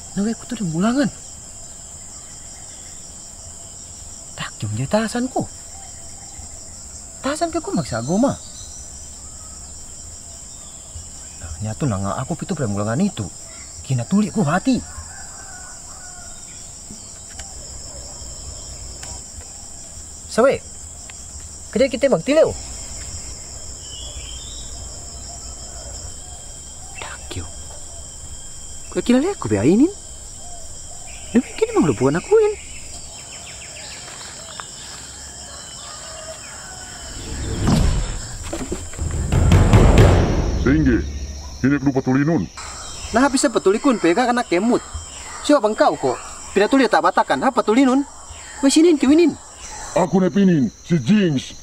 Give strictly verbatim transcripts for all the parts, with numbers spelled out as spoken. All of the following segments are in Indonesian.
Nawe ko to ng bulangan. Tak, yung di tahasan ko. Tahasan ka ko magsagoma. Nah, nyato na nga ako pito bulangan itu. Kinatuli ko hati. Sawe, kaya kita magtilaw. Dakyo. Kaya kilala ko ba inin? Demi kini mang lubuan aku yun. Sehingga, ini perlu patulinun. Nah, bisa patulikun, pega anak kemut. Siapa bang kau kok? Pinatuli tak batakan, ha patulinun? Wes sinin kiwinin. Aku nepinin si Jinx.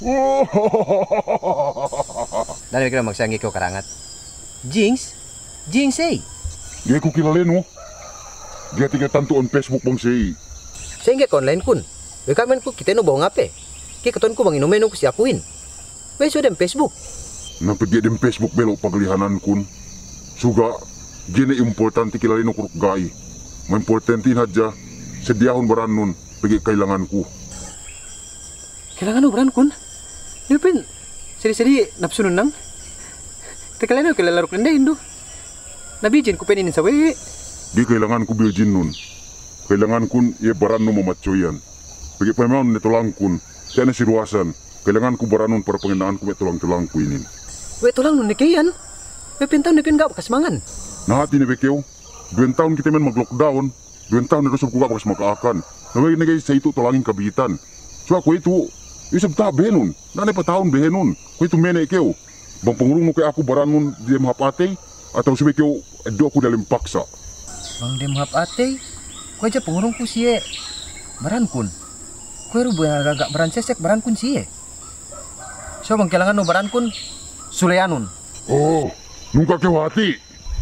Dari kira magsanggi ko karangat. Jinx? Jinx eh. Dia ku kilaleno. Dia tiga tantu on Facebook bang sei. Sehingga ko online kun. We kamen ku kita no bawang ape. Ki keton ku bang inumen ku si akuin. We sudah Facebook. Nampi dia dem Facebook belok paglihanan kun. Suga gene importante kilaleno kuruk gai. Ma importante haja sediahon baranun pergi kailanganku. Kailangan beran kun. Dia pen seri-seri nafsu nunang. Tekalen ko lalaro kende indo. Nabijin ku penin sawe. Di kailanganku biljin nun. Kailanganku ye baranu mamatsoyan. Pergi pemaun netulang kun. Tiada siruasan. Kailanganku baranun para pengenaanku metulang-tulangku ini. We tulang nun nekian. We pintaw nekian gak bekas mangan. Nah hati ni bekeu. Dua tahun kita men mag-lockdown. Dua tahun na ku gak bekas makaakan. Nawe negay sa itu tulangin kabitan. So aku itu isip tak behenun. Nane pa tahun behenun. Ko itu mene keu. Bang pengurung kay aku baranun di mahapate atau sabi keu edo aku dalam paksa. Bang dem mahapate. Ko aja pengurung ku siye. Baran kun. Ko ru gagak baran sesek baran kun siye. So bang kailangan no baran kun Suleanun. Oh, nungka keu hati.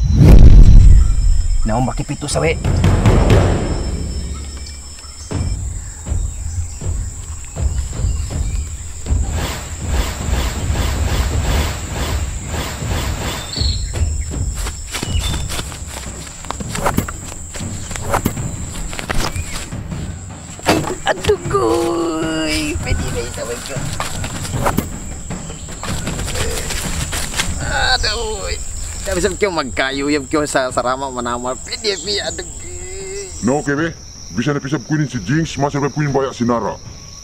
Nah, om baki pitu sawe. Aduh, kuy, pedi nih sawe ke. Aduh, tak bisa kau magkayu, yang kau sa sarama manamar pedi pi aduh. No, kebe. Bisa na pisap kunin si Jinx, masa na kunin banyak sinara.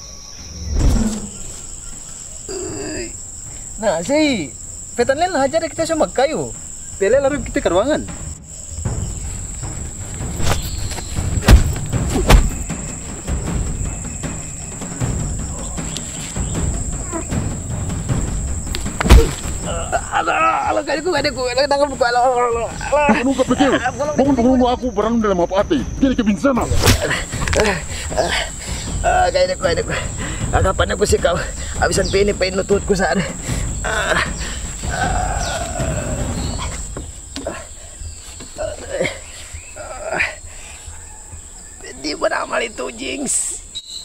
Nah, si petan lain lah aja kita sama magkayu. Pele lalu kita ke ruangan. Alah, kali ku ada ku, ada tangan buku alah, alah, alah. Anu ka pikir, bangun bangun aku barang dalam apa ate. Kini ke binsana. Ah, kaya ku, kaya ku. Kapan aku sih kau habisan pini pain lutut ku sana. Ah. Di mana amal itu Jinx?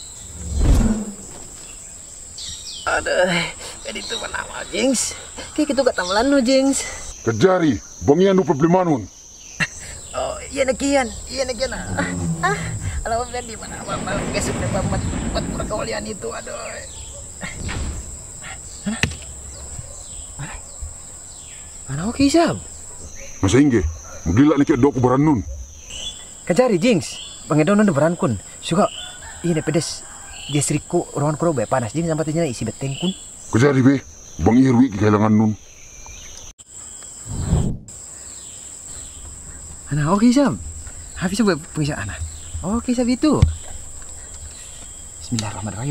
Aduh, jadi itu mana amal Jinx? Kayak gitu gak tamalan no Jinx. Kejari, bangian no problema nun. Oh, iya nakian, iya nakian. Ah, ah, alam mo di mana amal mal kesuk na pamat pat pura kawalian itu, aduh. Mana? Mana? Mana oke Isab? Masa ingge, magdila ni kaya do ko baran nun. Kejari Jinx, pangedon na beran kun. Suka, iya na pedes. Dia seriko ruangan kuro be panas Jinx sampai tinggal isi beteng kun. Kejari be, bang Irwi kailangan nun. Ana oke Sam. Habis buat pengisah anak. Oke Sam itu. Bismillahirrahmanirrahim.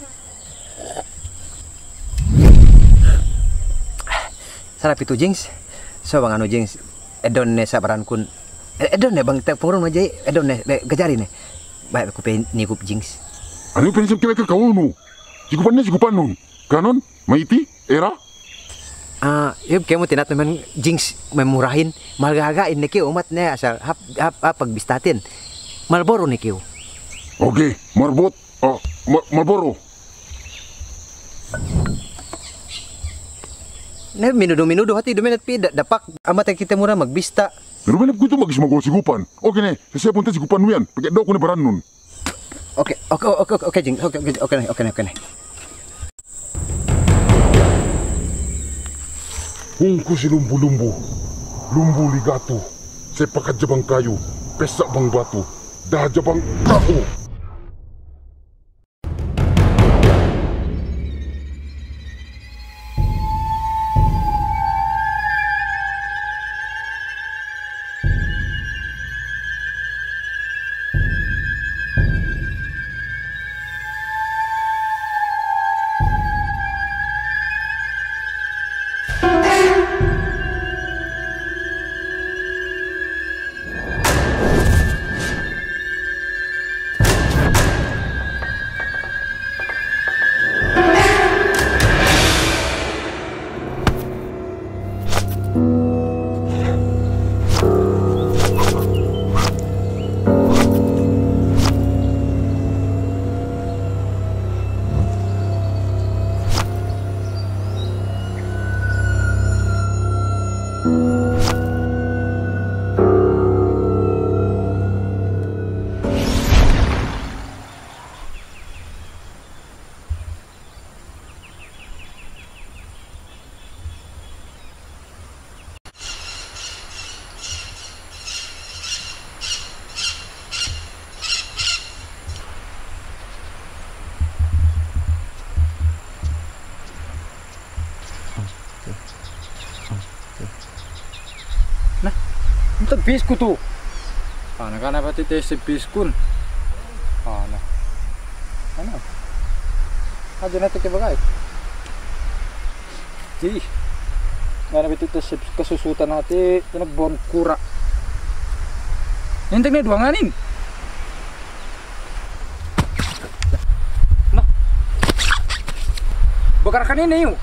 Sarap itu Jinx. So bang anu Jinx. Edon ne sabaran kun. Edon ne bang tak purun aja. Edon ne kejari ne. Baik aku pengen nikup Jinx. Ano pensam kaya ka kauno? Sigupan niya sigupan nun. Kanon, maiti, era. Ah, uh, kamu tinat memang Jinx memurahin malgagain nih umat nih asal hap hap apa bistatin Marlboro nih kiu. Oke, marbot, ah, Marlboro. Ne minudo-minudo hati do minat pi dapak amat kita murah magbista. Pero manap ko ito magismagol sigupan. Okay ne, kasi punta sigupan mo yan. Pagkat daw ko na baran nun. Oke, oke, oke, oke, Jing. Oke, oke, oke, oke, oke. Kung si lumbu-lumbu, lumbu ligato, sepakat jabang kayu, pesak bang batu, dah jabang kao. Untuk bisku tuh. Ana kana pati tes biskun. Ana. Ana. Aja nanti ke bagai. Ji. Ngana itu tes kesusutan hati kena bon kura. Nentek nih duanganin. Nah. Bakarkan ini yuk.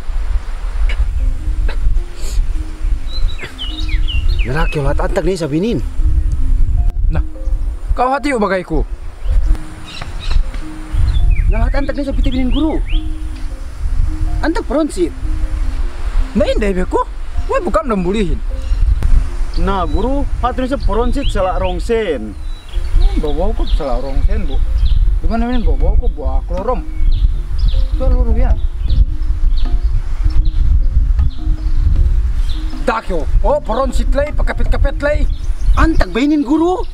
Lalaki ulat antak nih sabinin. Nah, kau hati yuk bagaiku. Ulat antak nih sabitinin guru. Antak peronsit. Nah ini beku, wah bukan membulihin. Nah guru, hati nih peronsit salah rongsen. Bawa aku salah rongsen bu. Gimana ini bawa aku buah klorom. Tuh luru ya. Dakyo, oh peronsit lay, pakapit-kapit lay. Antak bainin guru.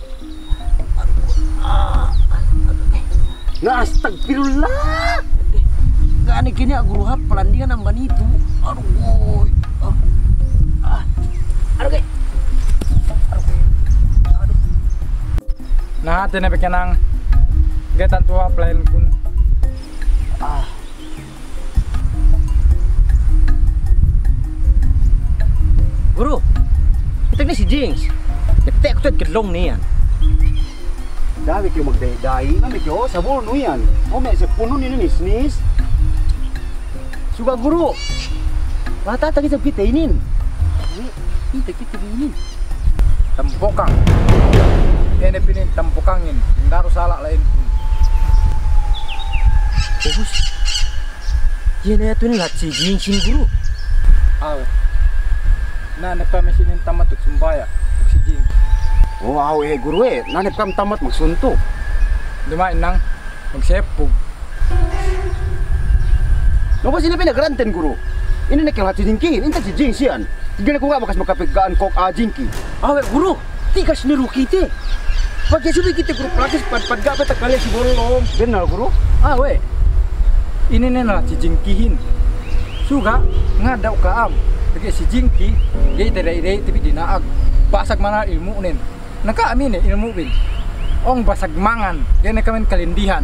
Nah astagfirullah. Gak aneh kini guru hap pelandian amban itu. Aduh, boy. Ah. Ah. Aduh, guys. Aduh. Nah, tena pekenang. Getan tua plan kun. Ah. Guru, kita ini si Jinx. Ketek tuh kelong nih ya. Dami kyo magday-day, kami kyo sabol no yan. O may sepuno ni nisnis. Suka guru. Rata tadi kita pitainin. Kita kita pitainin. Tempokang. Ini pinin tempokangin. Nggak harus salah lain. Bagus. Iya tuh ini lah si Jinx guru. Awe. Nah, nepa mesinin tamat tuh sumbaya. Oksigen. Oh aw eh guru eh, nanep kam tamat magsunto. Dumain nang magsepog. No ba sila pinagranten guru? Ini nakilat si Jinky, ini si Jinx yan. Tignan ko nga bakas makapigaan kok a Jinky. Awe guru, tikas ni Rukite. Pag subi kita guru praktis pad-pad gapat kali si bolong. Benar guru? Awe. Ini nena si Jinkihin. Suga ngadaw kaam. Kasi si Jinky, gay teray-teray tapi dinaag. Basag mana ilmu nin. Nakaamin eh ilmu bin. Ong basag mangan, yan na kami kalindihan.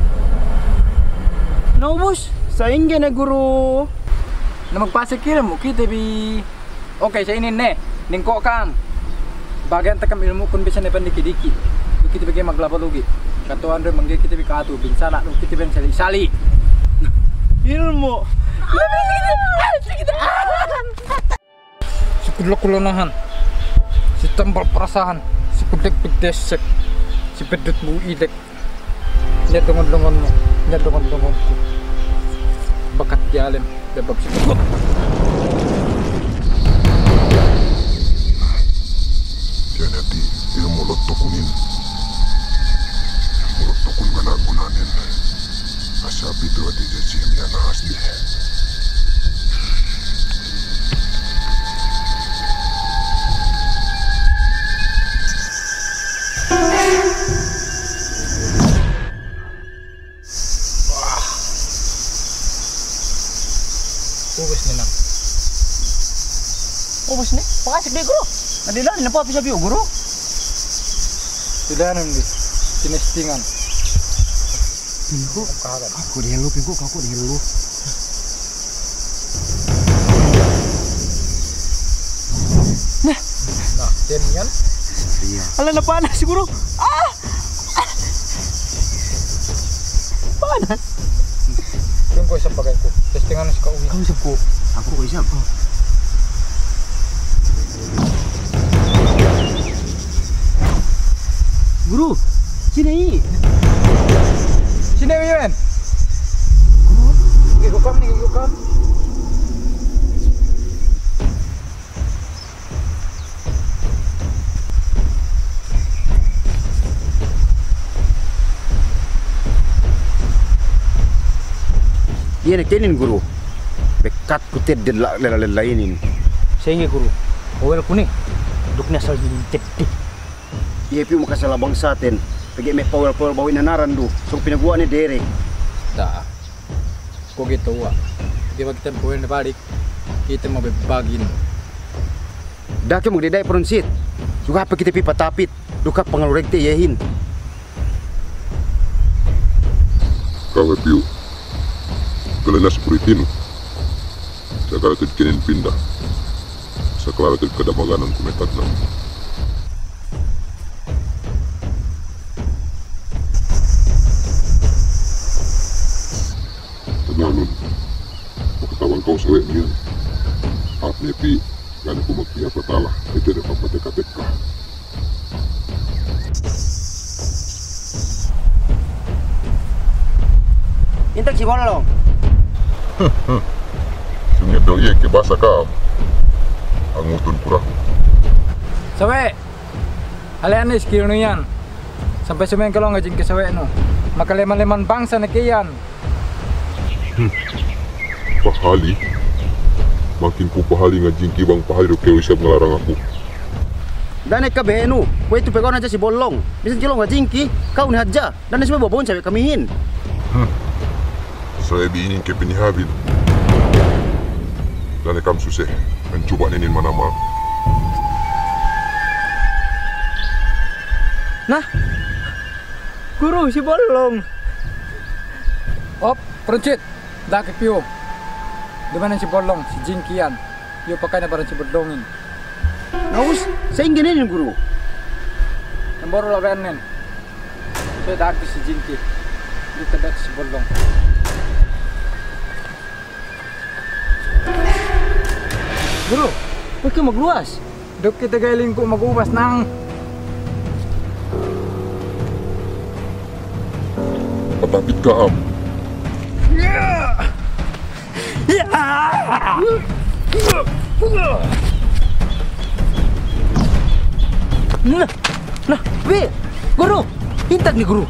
Naubos, sa ingin na guru. Na magpasig kila mo, kita bi. Okay, sa inin ne, ningko kam. Bagian takam ilmu kun bisa nepan diki-diki. Kita bagi maglabalugi. Katuan rin manggay kita bi kaatu, binsana, nung kita bin sali-sali. Ilmu. Si kudlo-kulonahan. Si tambal perasahan. Si kudek-pegdesek. Si pedut mu idek. Nya dongon-dongon mo. Nya dongon-dongon ko. Bakat jalan. Dabab si kudlo. Oh bos nih, pakasik deh guru. Nadila ni nampak bisa biu guru. Tidak nanti sinestingan. Pinggul, aku di helu pinggul, aku di helu. Nah, jadian. Iya. Alah na panas guru. Ah! Panas. Tunggu isap pakai ku. Testingan suka uwi. Kamu isap ku. Aku kau isap. Oh. Guru, sini. Sini Wiwen. Gigi gukam nih, gigi gukam. Iya nak kenin guru. Bekat kutet delak lelain. Sehingga guru. Owel ku nih. Duknya asal jintet deh. Iya piu makasalah bangsaten. Pagi me power power bawin nanaran du. So pinagua ni dere. Dah. Kok gitu wah. Di waktu kita poin balik. Kita mau berbagin. Dah ke magdedai pronsit. Suka apa kita pipa tapit. Duka pengalurek te yehin. Kau piu. Kalena sepuritino. Sakala tu kinin pindah. Sakala tu kadamaganan kumetat nam. Tenanun. Pagkatawang kau sa niyan. At nepi, gana ko magpiya patala. Ito na papatek-atek ka. Intak si bolong. Sungit daw iya kibasa ka. Ang utun pura. Sawe. Alian ni skill no yan. Sampai sumayin ka lang ngajin ka sawe no. Makaleman-leman bangsa na kiyan. Hmm. Pahali. Makin ku pahali nga jingki bang pahali ro kaya siap ngelarang aku. Dan ka behenu. Kau itu pegon aja si bolong. Bisa cilong ngajingki. Kau ni haja. Dan semua bobon sawe kamihin. Hmm. Saya biinin ke pinihabit. Dan kam susah mencoba ninin manama. Nah. Guru si bolong. Op, peruncit. Dah ke piu. Di mana si bolong, si jingkian. Yo pakai na barang si bolongin. Naus, saya ingin ini guru. Yang baru lawanin. Saya dah ke si jingki. Di tedak si bolong. Guru, huwag ka magluwas. Dok kita galing ko mag-ubas ng... Patapit ka, am. Yeah! Yeah! Nah, nah, weh, guru, hintag ni guru.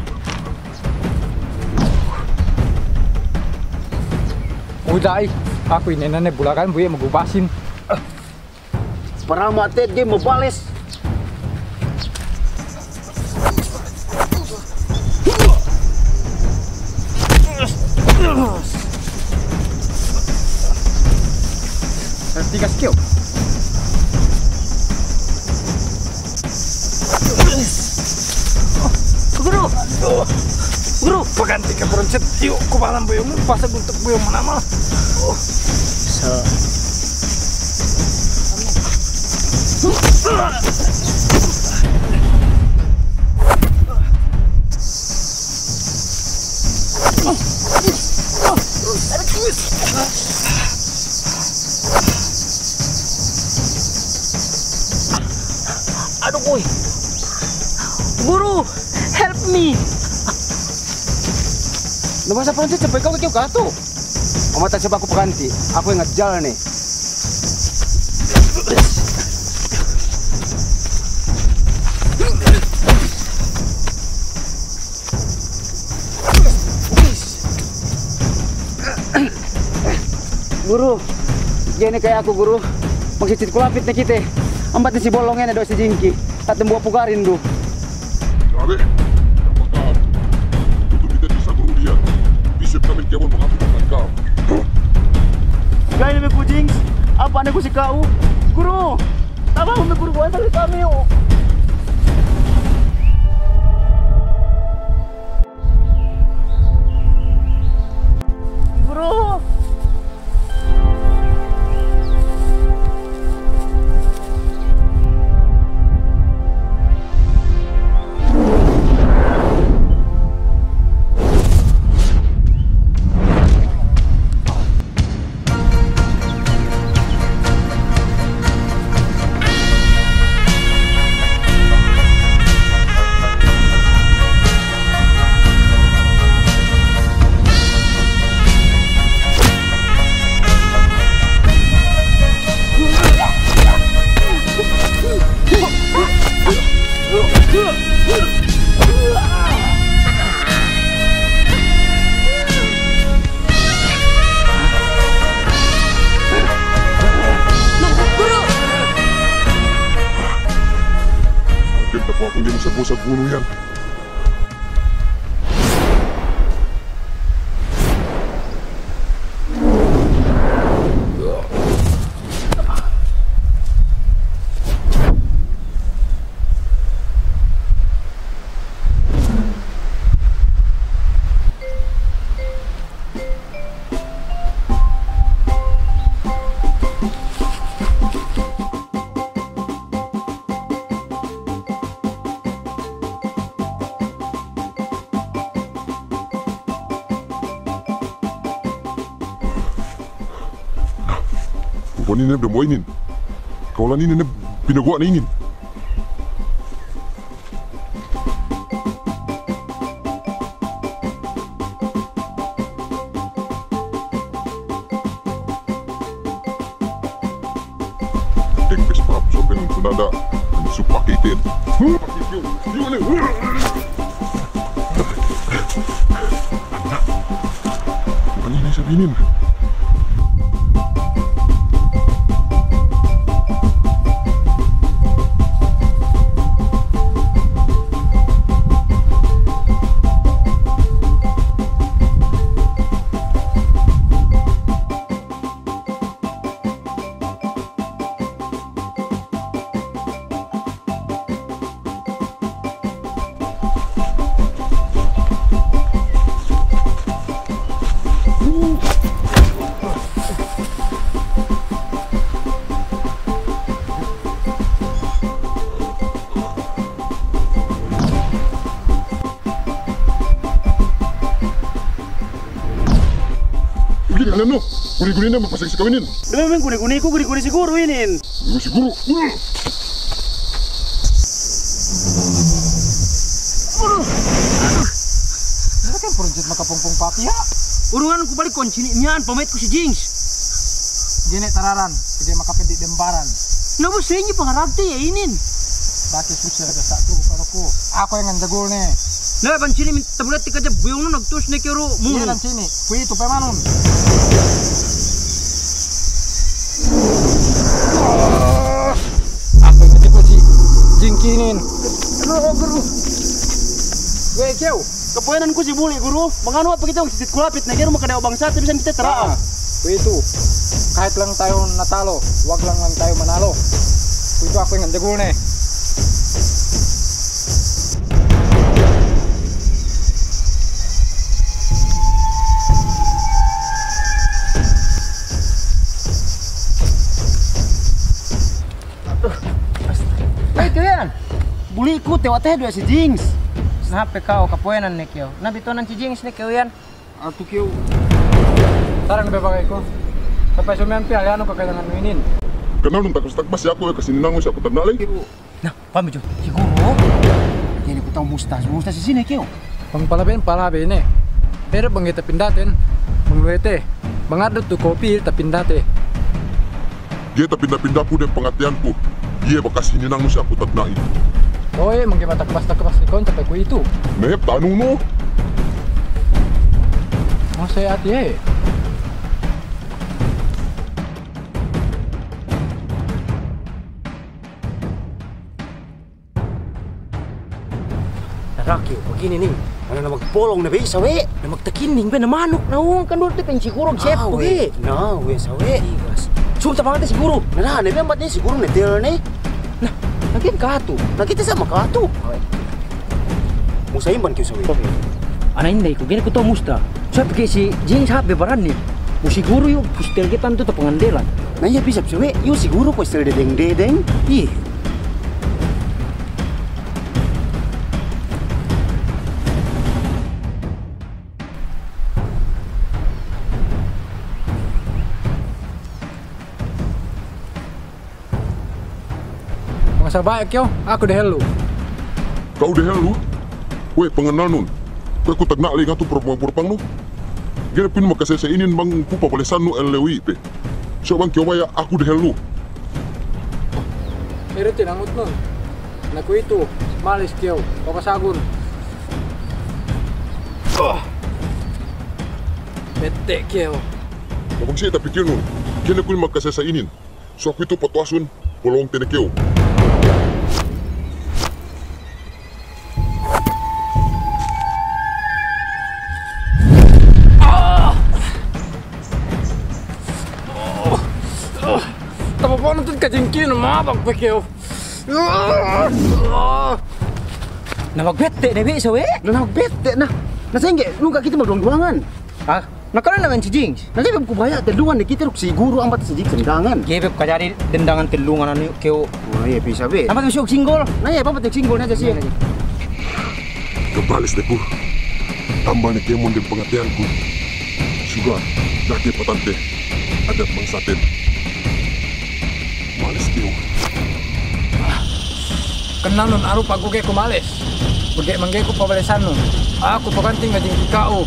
Uday, aku ini nenek bulakan buaya magubasin. Para mati dia membales. Tiga skill. Guru, guru, Paganti ka peruncit. Yuk, kubalan buyong. Pasag untuk buyong mana mah. Oh. Sa. Aduh boy. Guru, help me. Namasa peruncit sampai kau kau kato. Amatan siapa aku peganti. Aku yang ngejal nih. Guru, gini kayak aku guru. Maksudnya kulapit na kita. Ambat si bolongnya ada si jingki. Tak tembuah pugarin du. Sabi, dapat ka, am. Tutup kita di satu dia. Bisip kami kiawan pangapit ang ka. Gaya namin ku jing. Apa anda ku si kau? Guru, tama kami guru buat tali kami oh. Guru. Aku hindi mo sa busa gulo yan. Kunin na udah mau inin. Kaulan ini na pinagawa na inin. Dengkes paham sopen ng tunada. Ang supakitin. Pakitin. Yun na. Anak. Ano na sabihin? Alam no, guni-guni na mapasag sa kawinin. Dami man guni-guni ko, guni-guni siguro inin. Guni siguro. Ano kan project makapungpung pati ha? Urungan ko balik kon sini niyan, pamait ko si Jinx. Gini tararan, hindi makapindi dembaran. Nabo sa inyo pangaragti ya inin. Bakit susya ka sa to para ko? Ako yang nandagol ni. Na ban sini tabulat ti kadya buyong no nagtus ni kiro mo. Yan ang sini. Kuy to pa manon. Ako hindi ko si Jingkinin. Ano guru? Weh kyo. Kapuyanan ko si Buli guru. Mangano pa kita sisit kulapit na kiro makadaw bangsa ti bisan kita traa. Kuy to. Kahit lang tayo natalo, wag lang lang tayo manalo. Kuy to ako yang nandagol ni. Buli ko tewat teh dua si Jinx. Nape kau kapuenan ni kyo. Nabitonan si Jinx ni kyo yan. Ato kyo. Tarang bebagay ko. Sampai sumian pi aliano kakailangan mo inin. Kenal nung takas-takbas si ako eh, kasi ninangon siya ako tandalay. Nah, pami jo. Siguro. Kaya ko tahu mustas, mustas si sini kyo. Pangpalabin palabin eh. Pero bang kita pindatin. Mangwete. Bangadot to kopi tapindate. Dia tapinda-pinda po din pangatian ko. Iya bakas hininangon siya ako tandalay. Oye, mangkimatakbas-takbas ni kon sampai ko itu. Nehep, tanong no. Masaya ati eh. Rakyo, begini nih. Ano na magpolong na ba sawe? Na magtakining ba na manok na uang kanul ti pen siguro chef ko eh. Na, we sawe. Iwas. Sumpah banget si guru. Nah, ini empat nih si guru netil nih. Nah, lagi katu. Nah kita sama katu. Musa imban kau sawi. Ana inday ko gini ko to musta. Sabi kay si Jing sabi baran ni. Mo siguro yung kustel kita to pangandelan. Nah iya bisa sawi. Yung siguro ko istil dedeng-dedeng. Iya. Masa baik yo, aku deh lu. Kau deh lu. Weh pengenal nun. Kau aku tak nak lagi ngatu perpang-perpang nu. Gere pun makasih saya ini bang pupa boleh sanu elewi pe. So bang kau ya aku deh lu. Pero tinangot nun. Naku itu, malis kyo, pakasagun. Oh. Bete kyo. Mabang siya tapikir nun. Gere pun makasih saya ini. So aku itu patuasun polong tenekeu. Tapos nonton kajingkin, mabang pa kyo. Na magbete na bi sawi. Nah bete nah. Nah saya enggak, lu kita magdong-duangan. Ah, nakaroon naman si Jing. Nanti aku bayar teluan kita ruk si guru ambat si jik sendangan. Gebe ka jadi dendangan telungan anu keo. Oh iya bisa be. Amat masuk singgol. Nah iya apa penting singgolnya aja sih. Kebalis deku. Tambahnya kemon dan pengertianku. Sudah, laki patante. Ada mangsaten. Malis keu. Kenal nun aru pagu ke kumales. Bagi mangge ko pabalesan nun. Aku pakanting ngajing kikao.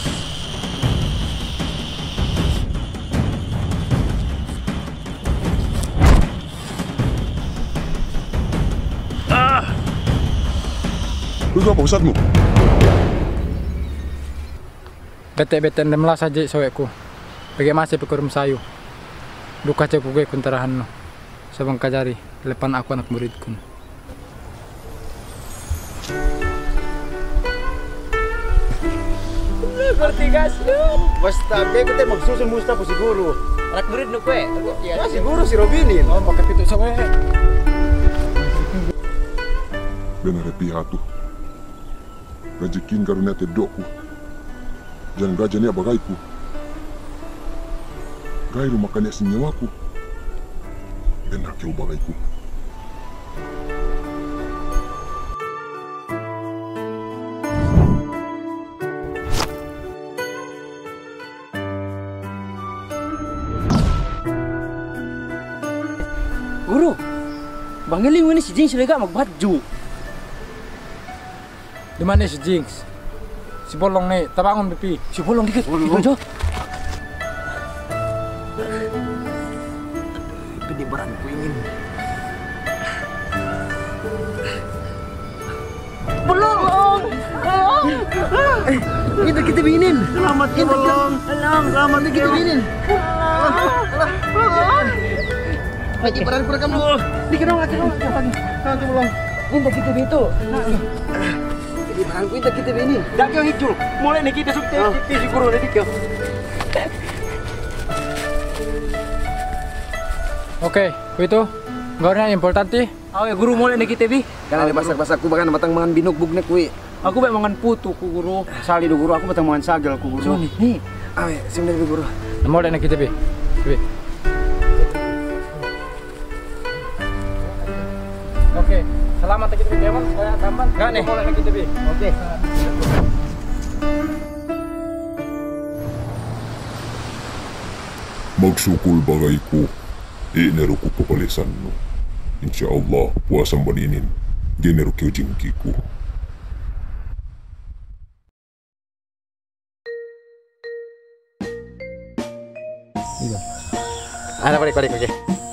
Lu apa usahmu? Bete-bete ndemlah saja soekku. Bagi masih pekurum sayu. Duka cek gue kuntarahan no. Sabang kajari lepan aku anak muridku. Bertigas lu. Basta be kita magsusun musta po si guru. Anak murid nu kwe. Ya si guru si Robinin. Oh, pakai pitu sawe. Benar pihatu. Gajikin karunia tedoku. Jangan gajahnya bagaiku. Gairu makannya senyawaku. Benar kau bagaiku. Guru. Bang Eling ini si Jing silaga magbadju. Di mana si Jinx? Si Bolong nih, tabangun pipi. Si bolong dikit. Bolong jo. Pedi baran ku ingin. Bolong. Bolong. Eh, kita kita binin. Selamat ya Bolong. Alang, selamat kita binin. Lagi baran ku rekam dulu. Dikira lagi dong. Lagi Bolong. Ini kita itu. Di bahan ku kita ini. Dak kau hijau. Mulai nih kita sukti si guru nih kau. Oke, itu. Gawanya importante. Aw ya guru mulai nih kita bi. Karena ada basak-basak ku bahkan batang mangan binuk-buk nih kui. Aku bae mangan putu ku guru. Sali do guru aku batang mangan sagel ku guru. Nih, nih. Awe, sebenarnya guru. Mulai nih kita bi. Bi. Oke, selamat kita bi Demon. Saya tamban. Gak nih. Mulai nih kita bi. Oke. Magsukul bagaiku. Ineru ku papalisan no. Insya Allah puasang baninin. Generu keu jingkiku. Iya. Ada balik-balik oke.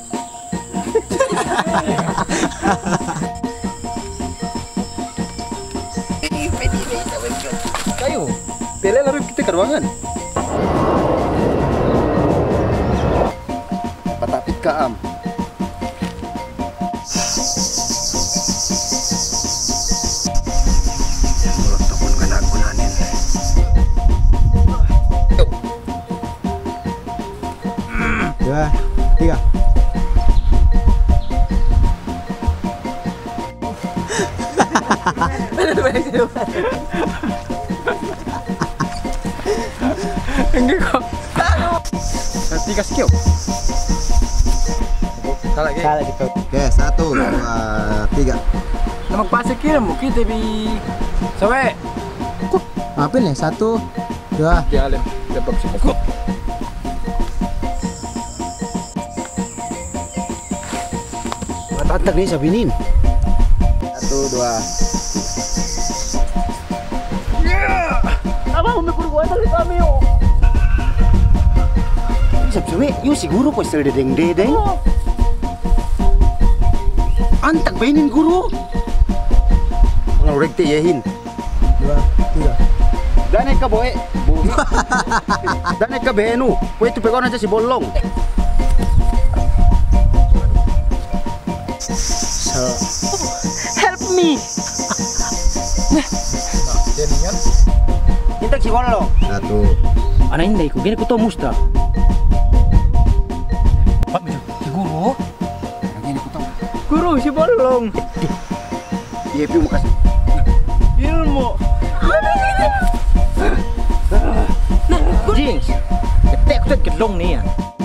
Kayu, pele lalu kita ke ruangan. Patapit ka am. Dua, tiga. Enggak kok. Tiga skill. Salah lagi. Salah gitu. Oke, satu, dua, tiga. Nama pasir kira mau kita bi. Sawe. Maafin ya, satu, dua. Dia alim. Dia bagus. Matatak nih Sabinin. Satu, dua. Apa umi perguan dari kami yo? Sabi yuk si guru kok sel dedeng dedeng. Antak benin guru. Ngorek yahin. Dua, tiga. Dane ka boy. Dane ka benu. Kue tu pegon aja si bolong. Help me. Kita si bolong. Satu. Ana inday ko gini ko to musta. Pak, si guru. Lagi ini kutong. Guru si bolong. Iya pi mukas. Ilmu. Jinx. Ketek ko gelong nih ya.